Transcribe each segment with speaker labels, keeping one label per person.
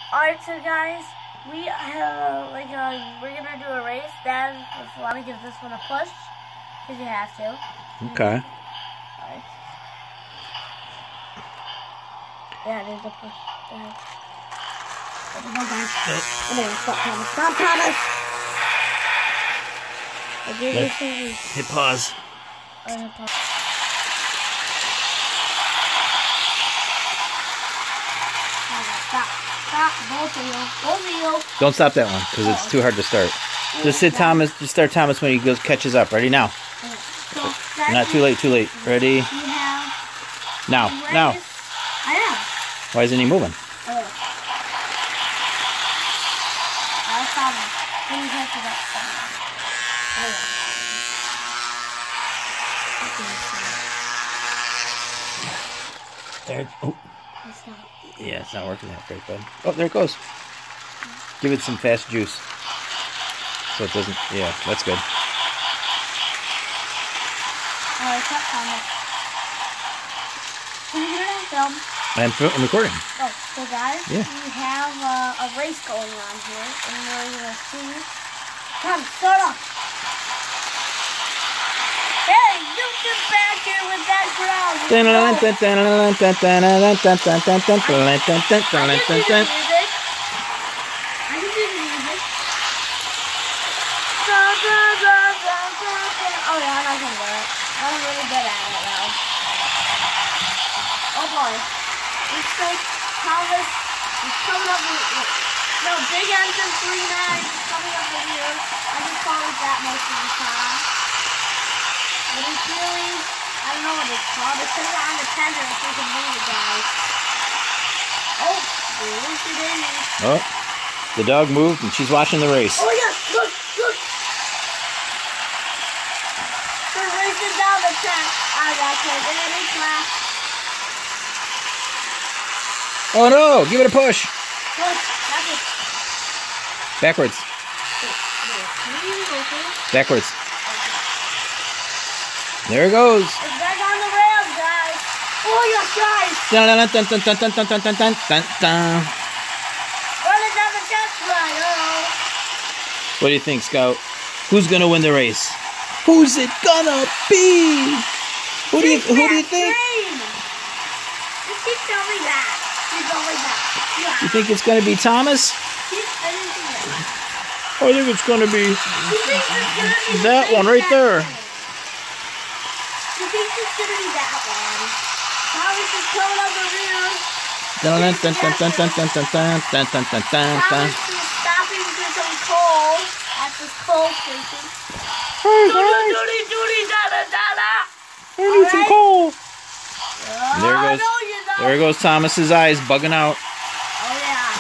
Speaker 1: Alright, so guys, we have we're gonna do a race. Dad was allowed to give this one a push because you have to.
Speaker 2: Okay.
Speaker 1: Alright. Yeah, there's a push. Dad. There we go, guys. Stop, Thomas. Stop, Thomas.
Speaker 2: Hit pause.
Speaker 1: Hit pause. Stop, both of you.
Speaker 2: Don't stop that one because it's too hard to start. Just hit Thomas. Just start Thomas when he catches up. Ready now? Not too late. Too late. Ready? Now. Now.
Speaker 1: I am.
Speaker 2: Why isn't he moving? There. Oh. Yeah, it's not working that great, bud. Oh, there it goes. Give it some fast juice. So it doesn't... Yeah, that's good.
Speaker 1: Can you hear that film?
Speaker 2: I'm recording.
Speaker 1: Oh, so guys,
Speaker 2: yeah.
Speaker 1: We have a race going on here, and we're going to see... Come, start off! Hey, you get back here with that crowd! I can do the music. Oh yeah, I'm not gonna do it. I'm really good at it though. Oh boy. Looks like Thomas is coming up with no big engine 3.9 is coming up in here. I just call it that most of the time. But it's really, I don't know what it's called. It's put it on the tender if we can move it, guys. Oh, there's the baby.
Speaker 2: Oh, the dog moved and she's watching the race.
Speaker 1: Oh yeah, look, look. They're racing down the track. I got it. And it's last.
Speaker 2: Oh no, give it a push.
Speaker 1: Push, that's it.
Speaker 2: Backwards. Backwards. There it goes.
Speaker 1: It's back on the rails, guys. Oh, yes, guys. Running down the test line.
Speaker 2: What do you think, Scout? Who's gonna win the race? Who's it gonna be? Who do you think?
Speaker 1: You keep telling me that. He's always that. Yeah.
Speaker 2: You think it's gonna be Thomas? I think it's gonna be that one right there.
Speaker 1: You think it's gonna be that one? Thomas is coming up the rear. Thomas is stopping for some coal at this coal station.
Speaker 2: Hey guys! I need some coal. There goes Thomas's eyes bugging out.
Speaker 1: Oh yeah.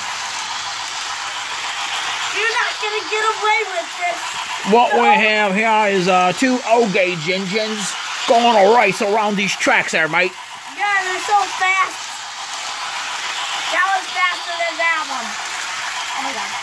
Speaker 1: You're not gonna get away with this.
Speaker 2: What we have here is two O-Guage engines going a race around these tracks there, mate.
Speaker 1: Yeah, they're so fast. That was faster than that one. Oh my god.